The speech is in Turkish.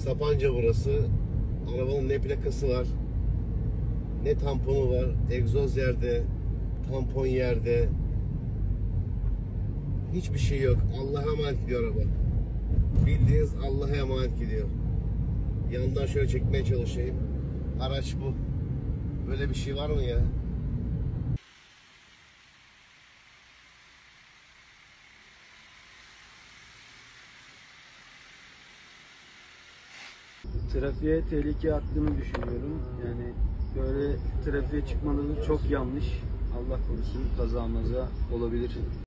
Sapanca burası. Arabanın ne plakası var, ne tamponu var. Egzoz yerde, tampon yerde. Hiçbir şey yok. Allah'a emanet gidiyor araba. Bildiğiniz Allah'a emanet gidiyor. Yandan şöyle çekmeye çalışayım. Araç bu. Böyle bir şey var mı ya? Trafiğe tehlike attığını düşünüyorum. Yani böyle trafiğe çıkmaları çok yanlış. Allah korusun kaza maza olabilir.